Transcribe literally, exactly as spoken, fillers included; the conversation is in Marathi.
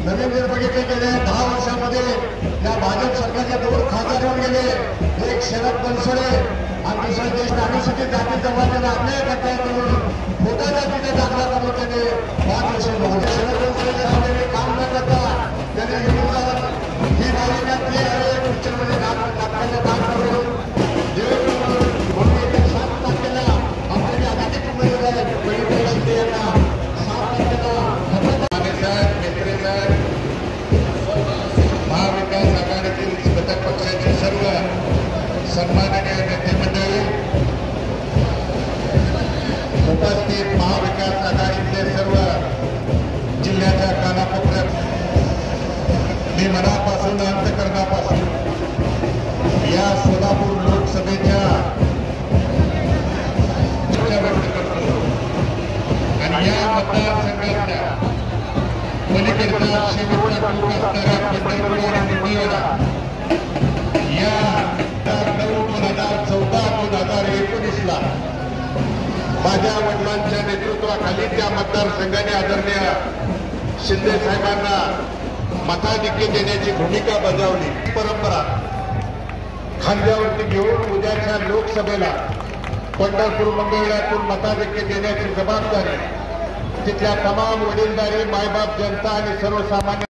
नवीन जर बघितले गेले दहा वर्षामध्ये या भाजप सरकारच्या दोन खासदार होऊन गेले, एक शरद बनसोडे आणि दुसरा देश अनुसूचित जाती जमातीला अन्याय करता करून मोठ्या जातीने दाखला करून त्याने पाच वर्ष शरद बनसोडे काम न करता त्याने ही मालिकातली पिक्चरमध्ये नाटकाचं काम करून सात तारखेला आपल्याला अधिक उमेदवार बळीभाई शिंदे यांना सात तारखेला महाविकास आघाडीतील घटक पक्षाचे सर्व सन्माननीय नेते मंडळी, उपस्थित महाविकास आघाडीतले सर्व जिल्ह्याच्या कानाकोपऱ्यात मी मनापासून अंतःकरणापासून या सोलापूर लोकसभेच्या व्यक्त करतो आणि या मतदारसंघातल्या पलीकडचा शेवटचा टोक असणाऱ्या पंढरपूर आणि मुंबईला या नऊ दोन हजार चौदा दोन हजार एकोणीस ला माझ्या वडिलांच्या नेतृत्वाखाली त्या मतदारसंघाने आदरणीय शिंदे साहेबांना मताधिक्य देण्याची भूमिका बजावली. परंपरा खांद्यावरती घेऊन उद्याच्या लोकसभेला पंढरपूर मंगळवेढ्यातून मताधिक्य देण्याची जबाबदारी तिथल्या तमाम वडीलधारी मायबाप जनता आणि सर्वसामान्य